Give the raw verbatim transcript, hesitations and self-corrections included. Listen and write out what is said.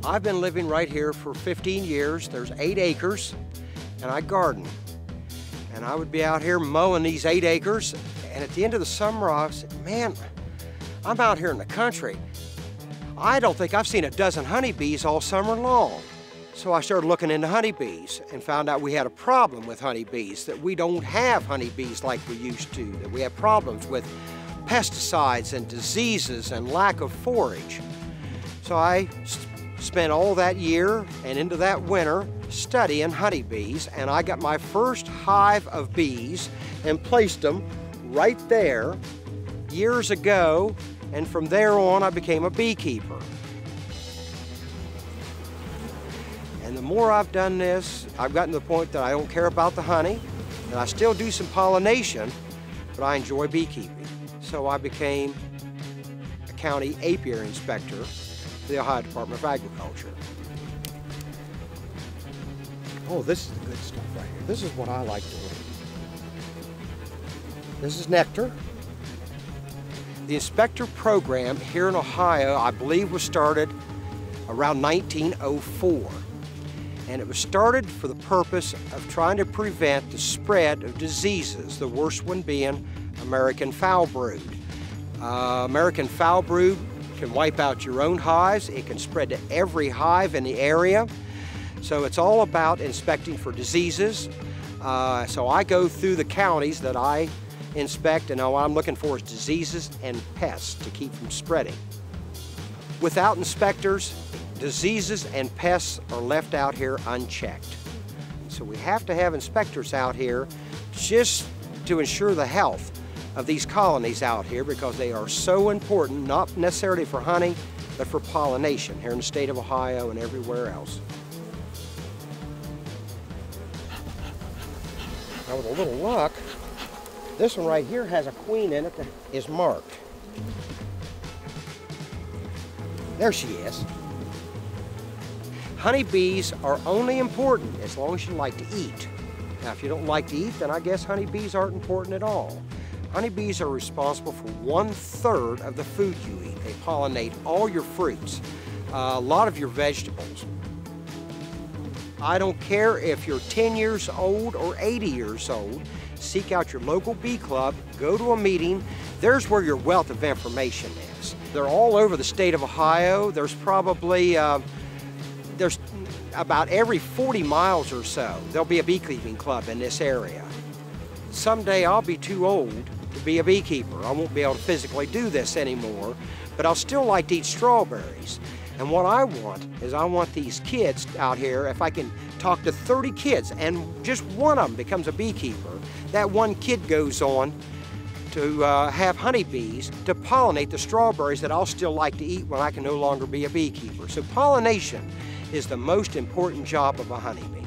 I've been living right here for fifteen years. There's eight acres, and I garden. And I would be out here mowing these eight acres, and at the end of the summer, I said, man, I'm out here in the country. I don't think I've seen a dozen honeybees all summer long. So I started looking into honeybees and found out we had a problem with honeybees, that we don't have honeybees like we used to, that we have problems with pesticides and diseases and lack of forage. So I spent all that year and into that winter studying honeybees, and I got my first hive of bees and placed them right there years ago, and from there on I became a beekeeper. And the more I've done this, I've gotten to the point that I don't care about the honey, and I still do some pollination, but I enjoy beekeeping. So I became a county apiary inspector for the Ohio Department of Agriculture. Oh, this is the good stuff right here. This is what I like doing. This is nectar. The inspector program here in Ohio, I believe, was started around nineteen oh four. And it was started for the purpose of trying to prevent the spread of diseases, the worst one being American foul brood. Uh, American foul brood can wipe out your own hives. It can spread to every hive in the area. So it's all about inspecting for diseases. Uh, so I go through the counties that I inspect, and all I'm looking for is diseases and pests to keep from spreading. Without inspectors, diseases and pests are left out here unchecked. So we have to have inspectors out here just to ensure the health of these colonies out here, because they are so important, not necessarily for honey, but for pollination here in the state of Ohio and everywhere else. Now with a little luck, this one right here has a queen in it that is marked. There she is. Honeybees are only important as long as you like to eat. Now, if you don't like to eat, then I guess honeybees aren't important at all. Honeybees are responsible for one-third of the food you eat. They pollinate all your fruits, uh, a lot of your vegetables. I don't care if you're ten years old or eighty years old, seek out your local bee club, go to a meeting. There's where your wealth of information is. They're all over the state of Ohio. There's probably uh, There's about every forty miles or so, there'll be a beekeeping club in this area. Someday I'll be too old to be a beekeeper. I won't be able to physically do this anymore, but I'll still like to eat strawberries. And what I want is I want these kids out here, if I can talk to thirty kids and just one of them becomes a beekeeper, that one kid goes on to uh, have honeybees to pollinate the strawberries that I'll still like to eat when I can no longer be a beekeeper. So pollination is the most important job of a honeybee.